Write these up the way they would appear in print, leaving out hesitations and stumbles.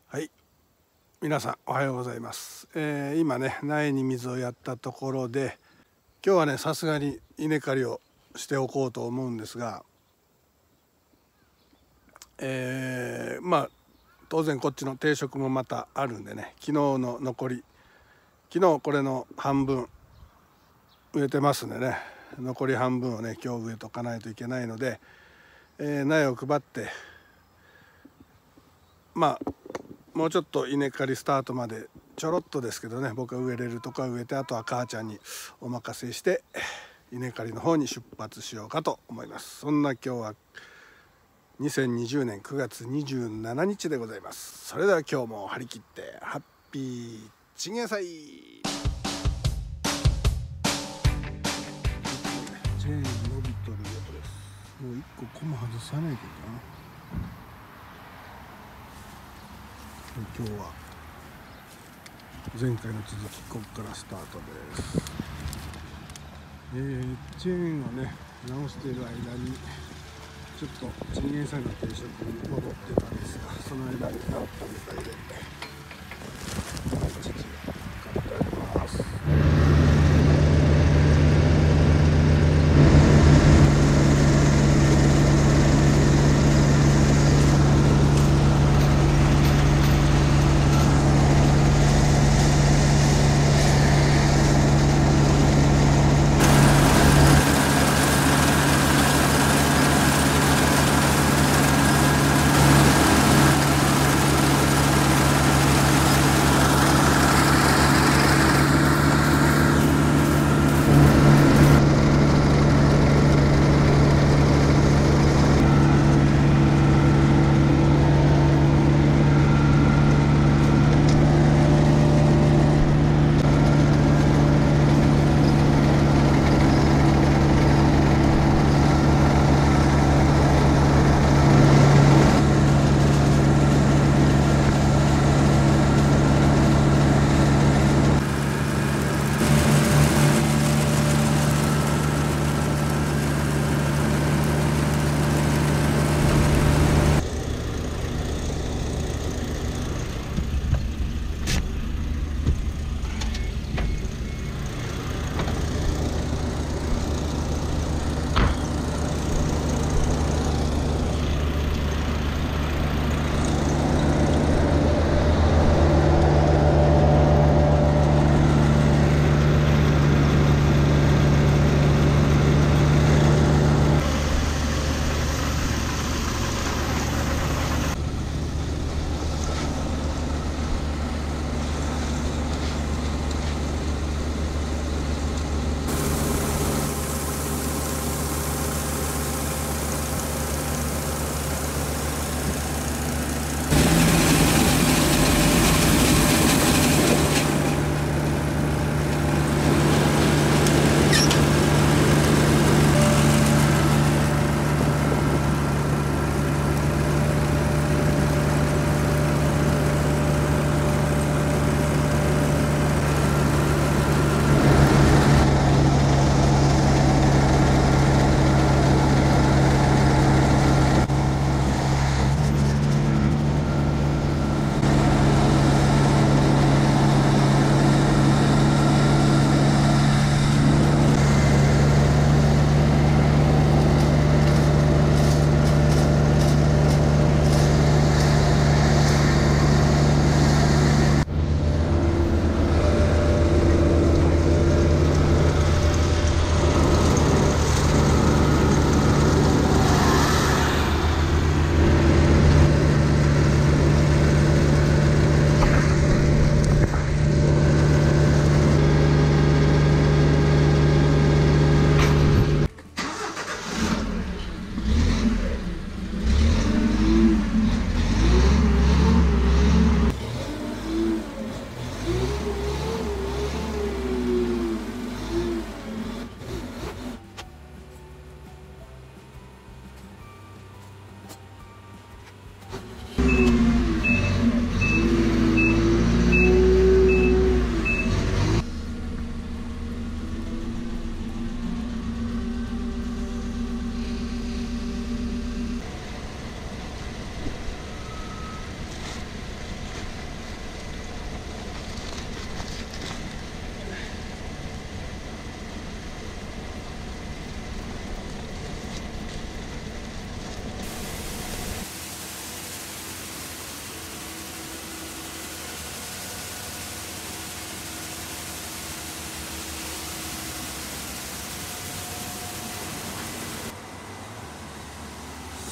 はい、皆さんおはようございます。今ね苗に水をやったところで、今日はねさすがに稲刈りをしておこうと思うんですが、当然こっちの定食もまたあるんでね、昨日の残り、昨日これの半分植えてますんでね、残り半分をね今日植えとかないといけないので、苗を配って、もうちょっと稲刈りスタートまでちょろっとですけどね、僕が植えれるとか植えて、あとは母ちゃんにお任せして稲刈りの方に出発しようかと思います。そんな今日は2020年9月27日でございます。それでは今日も張り切ってハッピーチンゲン菜。チェーン伸びとるようです。もう一個コマ外さないといけない。今日は前回の続き、ここからスタートです。チェーンをね直している間にちょっとチンゲン菜の定食に戻ってたんですが、その間になったみたいで父が買ってあります。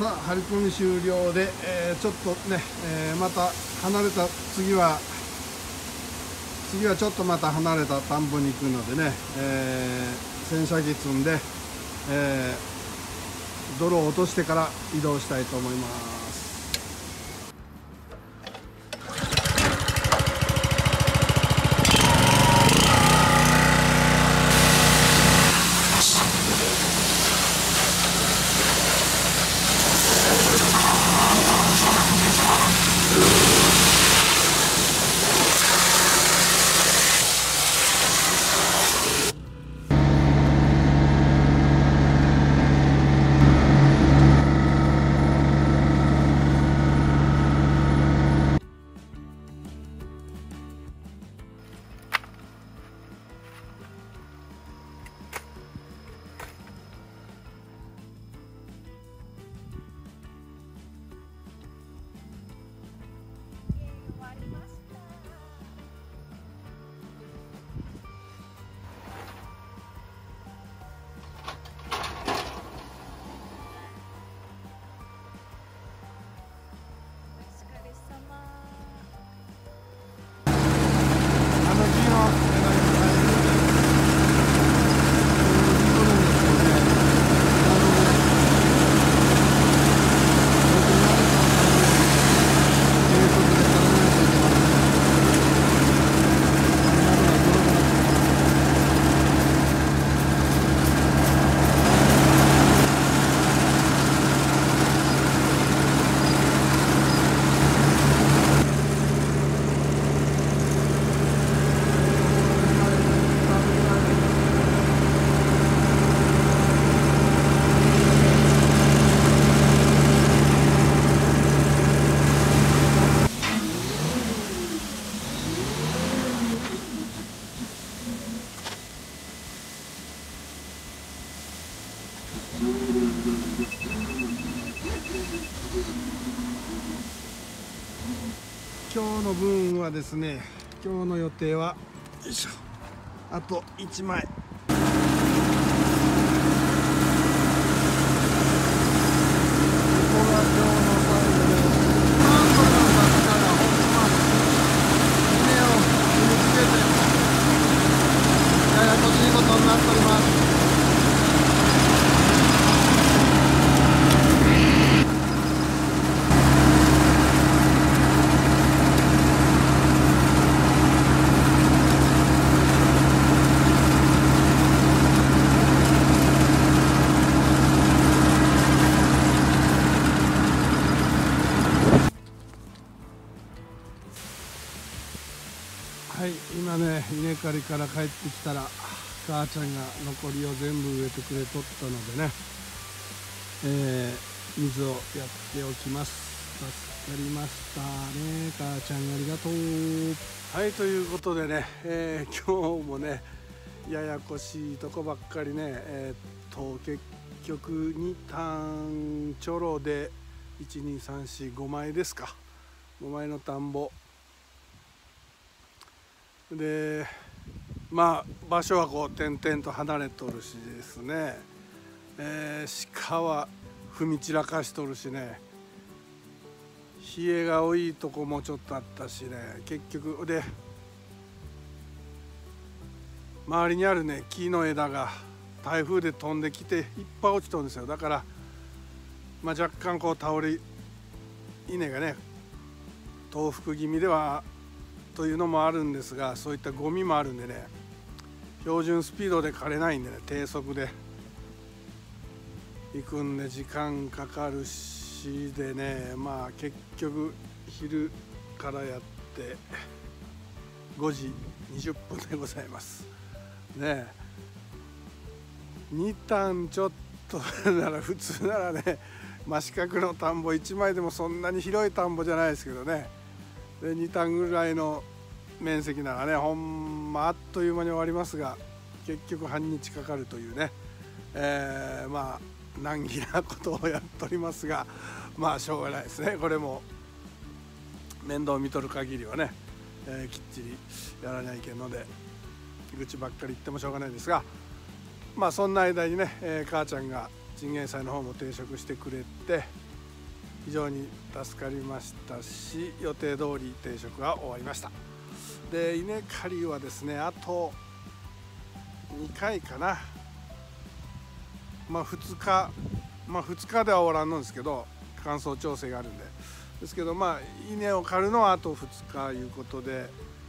さあ張り込み終了で、ちょっとね、また離れた次はちょっとまた離れた田んぼに行くのでね、洗車機積んで、泥を落としてから移動したいと思います。今日の分はですね、今日の予定はよいしょ、あと1枚。はい、今ね、稲刈りから帰ってきたら母ちゃんが残りを全部植えてくれとったのでね、水をやっておきます。助かりましたね、母ちゃんありがとう。はい、ということでね、今日もねややこしいとこばっかりね、結局2単ちょろで12345枚ですか、5枚の田んぼで、まあ場所はこう点々と離れとるしですね、鹿は踏み散らかしとるしね、冷えが多いとこもちょっとあったしね、結局で周りにあるね木の枝が台風で飛んできていっぱい落ちとるんですよ。だから、まあ、若干こう倒れ稲がね倒伏気味ではというのもあるんですが、そういったゴミもあるんでね、標準スピードで枯れないんでね、低速で行くんで時間かかるしでね、まあ結局昼からやって5時20分でございますね。2単ちょっとなら普通ならね、真四角の田んぼ1枚でもそんなに広い田んぼじゃないですけどね、で2単ぐらいの面積ならね、ほんまあっという間に終わりますが、結局半日かかるというね、まあ難儀なことをやっておりますが、まあしょうがないですね。これも面倒見とる限りはね、きっちりやらないけんので愚痴ばっかり言ってもしょうがないですが、まあそんな間にね、母ちゃんがチンゲン菜の方も定食してくれて、 非常に助かりましたし、予定通り定食は終わりました。で稲刈りはですね、あと2回かな。2日では終わらんのですけど、乾燥調整があるんですけど、稲を刈るのはあと2日いうことで、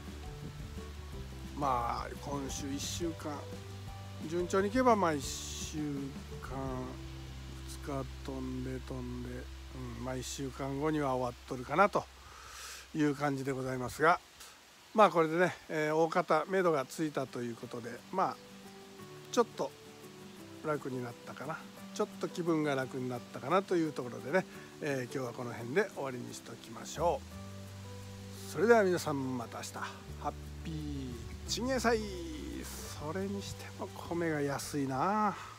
今週1週間順調にいけば1週間2日飛んで1週間後には終わっとるかなという感じでございますが、これでね、大方目処がついたということで、ちょっと楽になったかな、ちょっと気分が楽になったかなというところでね、今日はこの辺で終わりにしておきましょう。それでは皆さんまた明日、ハッピーチンゲン菜。それにしても米が安いな。